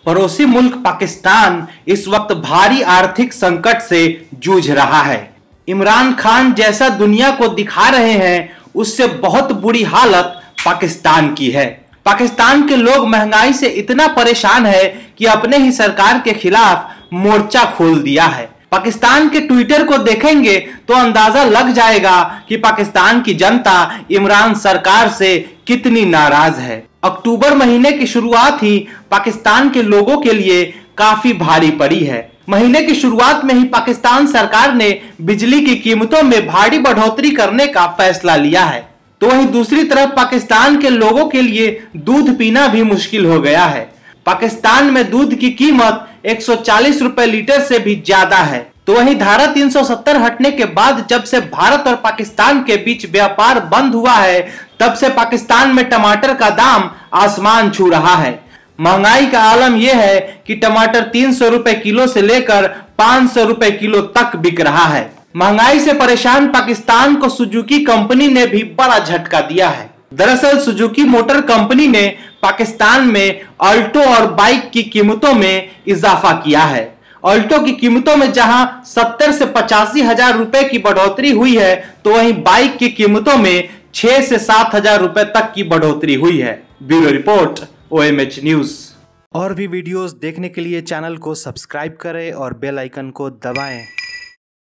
पड़ोसी मुल्क पाकिस्तान इस वक्त भारी आर्थिक संकट से जूझ रहा है। इमरान खान जैसा दुनिया को दिखा रहे हैं, उससे बहुत बुरी हालत पाकिस्तान की है। पाकिस्तान के लोग महंगाई से इतना परेशान है कि अपने ही सरकार के खिलाफ मोर्चा खोल दिया है। पाकिस्तान के ट्विटर को देखेंगे तो अंदाजा लग जाएगा कि पाकिस्तान की जनता इमरान सरकार से कितनी नाराज है। अक्टूबर महीने की शुरुआत ही पाकिस्तान के लोगों के लिए काफी भारी पड़ी है। महीने की शुरुआत में ही पाकिस्तान सरकार ने बिजली की कीमतों में भारी बढ़ोतरी करने का फैसला लिया है। तो वहीं दूसरी तरफ पाकिस्तान के लोगों के लिए दूध पीना भी मुश्किल हो गया है। पाकिस्तान में दूध की कीमत 140 रुपए लीटर से भी ज्यादा है। तो वहीं धारा 370 हटने के बाद जब से भारत और पाकिस्तान के बीच व्यापार बंद हुआ है, तब से पाकिस्तान में टमाटर का दाम आसमान छू रहा है। महंगाई का आलम यह है कि टमाटर 300 रुपए किलो से लेकर 500 रुपए किलो तक बिक रहा है। महंगाई से परेशान पाकिस्तान को सुजुकी कंपनी ने भी बड़ा झटका दिया है। दरअसल सुजुकी मोटर कंपनी ने पाकिस्तान में अल्टो और बाइक की कीमतों में इजाफा किया है। अल्टो की कीमतों में जहां 70 से 85 हजार रुपए की बढ़ोतरी हुई है, तो वहीं बाइक की कीमतों में 6 से 7 हजार रुपए तक की बढ़ोतरी हुई है। Bureau report, OMH news. और भी वीडियोस देखने के लिए चैनल को सब्सक्राइब करें और बेल आइकन को दबाएं।